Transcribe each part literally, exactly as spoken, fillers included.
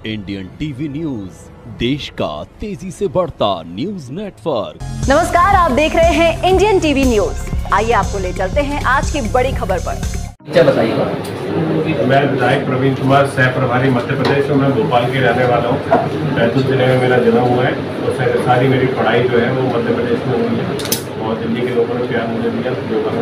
Indian TV news, देश का तेजी से बढ़ता न्यूज नेटवर्क। नमस्कार, आप देख रहे हैं इंडियन टीवी न्यूज। आइए आपको ले चलते हैं आज की बड़ी खबर पर। क्या बताइएगा। मैं विधायक प्रवीण कुमार, सह प्रभारी मध्य प्रदेश में। मैं भोपाल के रहने वाला हूँ। बैतूल जिले में मेरा जन्म हुआ है और सारी मेरी पढ़ाई जो है वो मध्य प्रदेश में हुई है और दिल्ली के लोगों ने प्यार मुझे दिया, जो मैं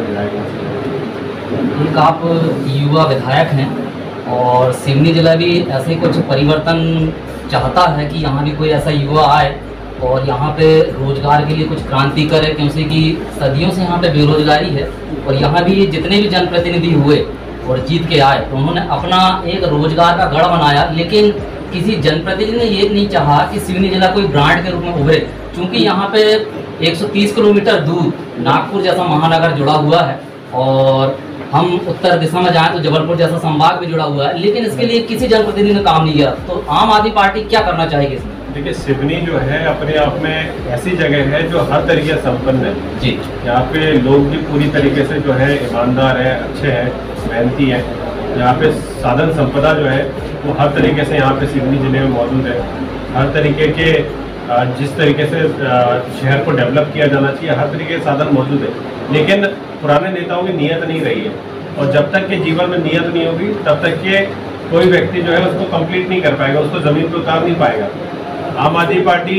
विधायक। एक आप युवा विधायक हैं और सिवनी जिला भी ऐसे कुछ परिवर्तन चाहता है कि यहाँ भी कोई ऐसा युवा आए और यहाँ पे रोजगार के लिए कुछ क्रांति करे, क्योंकि कि सदियों से यहाँ पे बेरोजगारी है। और यहाँ भी जितने भी जनप्रतिनिधि हुए और जीत के आए तो उन्होंने अपना एक रोजगार का गढ़ बनाया, लेकिन किसी जनप्रतिनिधि ने ये नहीं चाहा कि सिवनी जिला कोई ब्रांड के रूप में उभरे, क्योंकि यहाँ पे एक सौ तीस किलोमीटर दूर नागपुर जैसा महानगर जुड़ा हुआ है और हम उत्तर दिशा में जाएं तो जबलपुर जैसा संभाग भी जुड़ा हुआ है, लेकिन इसके लिए किसी जनप्रतिनिधि ने काम नहीं किया। तो आम आदमी पार्टी क्या करना चाहेगी इसमें? देखिए, सिवनी जो है अपने आप में ऐसी जगह है जो हर तरीके से संपन्न है जी। यहाँ पे लोग भी पूरी तरीके से जो है ईमानदार है, अच्छे हैं, मेहनती है। यहाँ पे साधन संपदा जो है वो हर तरीके से यहाँ पे सिवनी जिले में मौजूद है। हर तरीके के जिस तरीके से शहर को डेवलप किया जाना चाहिए, हर तरीके के साधन मौजूद है, लेकिन पुराने नेताओं की नीयत नहीं रही है। और जब तक के जीवन में नीयत नहीं होगी तब तक के कोई व्यक्ति जो है उसको कंप्लीट नहीं कर पाएगा, उसको ज़मीन पर उतार नहीं पाएगा। आम आदमी पार्टी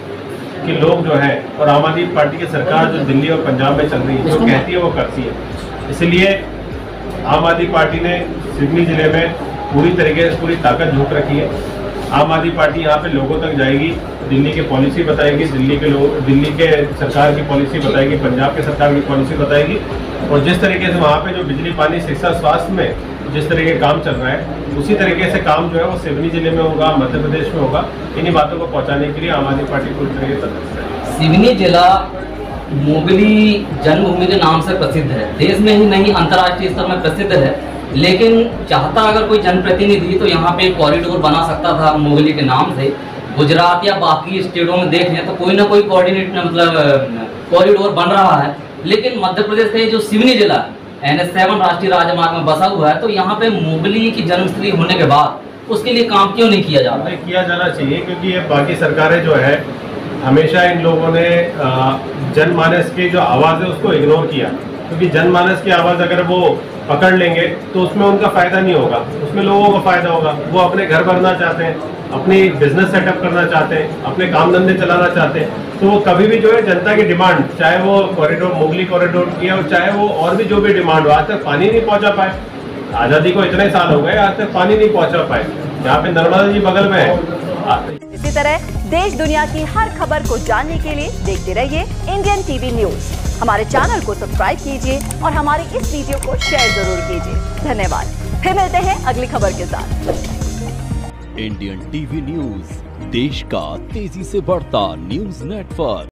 के लोग जो है और आम आदमी पार्टी की सरकार जो दिल्ली और पंजाब में चल रही है, जो कहती है वो करती है। इसलिए आम आदमी पार्टी ने सिवनी जिले में पूरी तरीके से पूरी ताकत झोंक रखी है। आम आदमी पार्टी यहाँ पे लोगों तक जाएगी, दिल्ली की पॉलिसी बताएगी, दिल्ली के लोग दिल्ली के सरकार की पॉलिसी बताएगी, पंजाब के सरकार की पॉलिसी बताएगी। और जिस तरीके से वहाँ पे जो बिजली, पानी, शिक्षा, स्वास्थ्य में जिस तरीके का काम चल रहा है, उसी तरीके से काम जो है वो सिवनी जिले में होगा, मध्य प्रदेश में होगा। इन्हीं बातों को पहुँचाने के लिए आम आदमी पार्टी पूरी तरीके से। सिवनी जिला मोगली जन्मभूमि के नाम से प्रसिद्ध है, देश में ही नहीं अंतर्राष्ट्रीय स्तर में प्रसिद्ध है। लेकिन चाहता अगर कोई जनप्रतिनिधि तो यहाँ पे कॉरिडोर बना सकता था मोगली के नाम से। गुजरात या बाकी स्टेटों में देखें तो कोई ना कोई कोऑर्डिनेट मतलब कॉरिडोर बन रहा है, लेकिन मध्य प्रदेश का जो सिवनी जिला एन एच सेवन राष्ट्रीय राजमार्ग में बसा हुआ है, तो यहाँ पे मोगली की जन्मस्थली होने के बाद उसके लिए काम क्यों नहीं किया जा रहा? किया जाना चाहिए, क्योंकि ये बाकी सरकारें जो है हमेशा इन लोगों ने जनमानस की जो आवाज़ है उसको इग्नोर किया। क्योंकि जनमानस की आवाज़ अगर वो पकड़ लेंगे तो उसमें उनका फ़ायदा नहीं होगा, उसमें लोगों का फ़ायदा होगा। वो अपने घर बनना चाहते हैं, अपनी बिजनेस सेटअप करना चाहते हैं, अपने काम धंधे चलाना चाहते हैं, तो वो कभी भी जो है जनता की डिमांड, चाहे वो कॉरिडोर मोगली कॉरिडोर की है और चाहे वो और भी जो भी डिमांड हो, आज तक पानी नहीं पहुँचा पाए। आज़ादी को इतने साल हो गए, आज तक पानी नहीं पहुँचा पाए। यहाँ पे नर्मदा जी बगल में है। इसी तरह देश दुनिया की हर खबर को जानने के लिए देखते रहिए इंडियन टीवी न्यूज। हमारे चैनल को सब्सक्राइब कीजिए और हमारे इस वीडियो को शेयर जरूर कीजिए। धन्यवाद। फिर मिलते हैं अगली खबर के साथ। इंडियन टीवी न्यूज, देश का तेजी से बढ़ता न्यूज नेटवर्क।